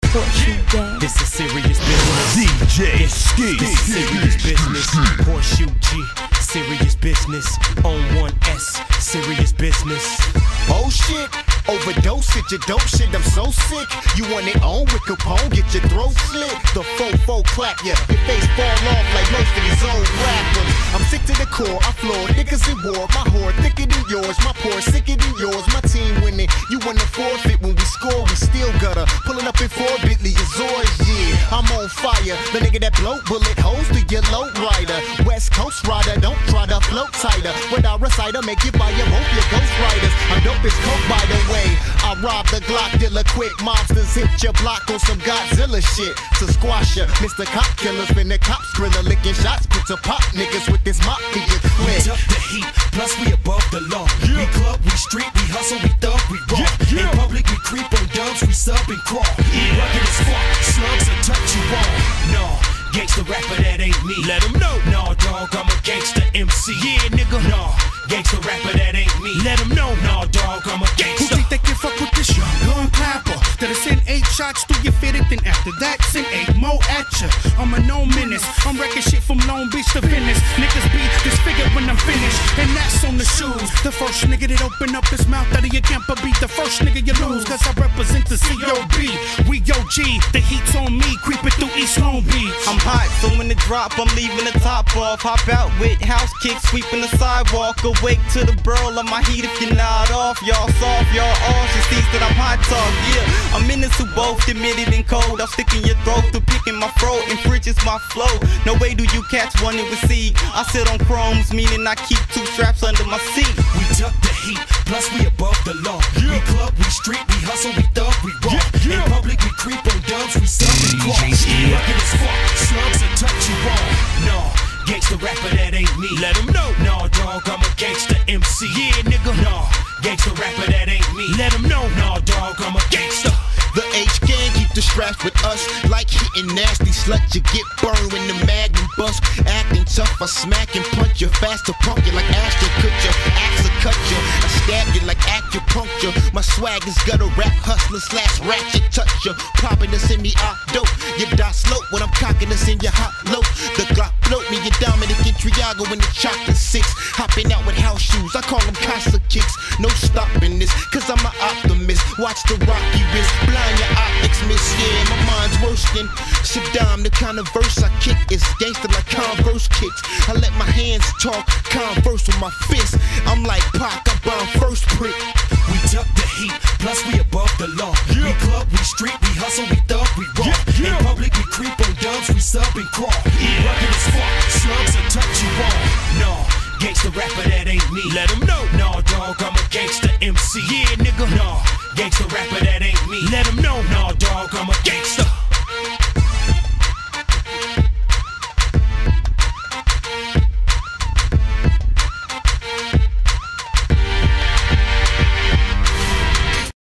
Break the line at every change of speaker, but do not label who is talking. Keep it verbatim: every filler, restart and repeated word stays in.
Horseshoe Gang.
This is serious business.
D J Ski.
This is serious business. Horseshoe G. Serious business. On one S. Serious business.
Oh shit, overdose it, your dope shit, I'm so sick. You want it on with Capone, get your throat slit. The faux-faux clap ya, your face fall off like most of these old rappers. I'm sick to the core, I floor, niggas in war. My whore thicker than yours, my pour sicker than yours. My team winning, you wanna forfeit when we score, we still gutter. Pulling up in four Bentley, Azores, yeah. I'm on fire, the nigga that blow bullet holes to your low rider. West Coast rider, don't try to float tighter. When I recite, I make you buy your both your ghost riders. I'm dope as coke, by the way. I rob the Glock dealer quick. Mobsters hit your block on some Godzilla shit. To squash ya, Mister Cop Killer, spin the cop skriller, licking shots, put to pop niggas with this mop in your
We
clip.
tough the heat, plus we above the law. We club, we street, we hustle, we thug, we raw. In public, we creep on dubs, we sub and crawl. Rugged as fuck, slugs will touch you all. No, gangsta rapper, that ain't me. Let him know. No, dog, I'm a gangsta M C. Yeah, nigga. No, gangsta rapper, that ain't me. Let him know. No, dog, I'm a
Who
gangsta.
think they can fuck with this young gun clapper? That'll send eight shots through your fitted, then after that send eight more at ya. I'm a no menace, I'm wrecking shit from Long Beach to Venice. Niggas be disfigured when I'm finished, and that's on the shoes. The first nigga that open up his mouth out of your camp will be the first nigga you lose. Cause I represent the C O B, we O G, the heat's on me, creeping through East Long Beach.
I'm hot, so when the drop, I'm leaving the top off. Hop out with house kicks, sweeping the sidewalk. Awake to the burl of my heat if you're not off. Y'all soft, y'all all she sees that I'm hot talk, yeah. I'm in this who both admitted and cold. I'll stick in your throat through picking my throat and fridges my flow. No way do you catch one and receive. I sit on chromes, meaning I keep two straps under my seat.
We tuck the heat, plus we above the law. We club, we street, we hustle, we thug, we raw. In public, we creep on dubs, we sub and crawl. Rugged as fuck, slugs will touch you all. No, gangsta rapper, that ain't me. Let him know. No, dog, I'm a gangsta M C. Yeah, nigga. No, gangsta rapper, that ain't me. Let him know. No, dog, I'm a gangsta.
The H gang keep the straps with us. Like hitting nasty slut, you get burned when the magnum bust. Acting tough, I smack and punch you. Faster punk you like Ashton Kutcher. Axe will cut you, I stab you like acupuncture. My swag is gutter rap hustler slash ratchet toucher. Popping this in me, I dope. You die slow when I'm cocking this in your hot low. The Glock float me, you Dominic and Triago in the chocolate six. Hopping out with house shoes, I call them Casa kicks. No stopping this, cause I'm an optimist. Watch the rocky wrist, blind your optics miss. Yeah, my mind's worse than Saddam. The kind of verse I kick is gangster like Converse kicks. I let my hands talk, converse with my fists. I'm like Pac, I bomb first prick.
We tuck the heat, plus we above the law. We club, we street, we hustle, we thug, we raw. In public, we creep on dubs, we sub and crawl. Rugged as fuck, slugs will touch you all. No, gangsta rapper, that ain't me. Let him know. No, dog, I'm a gangsta M C. Yeah, nigga. No, gangsta rapper, that ain't me. Let him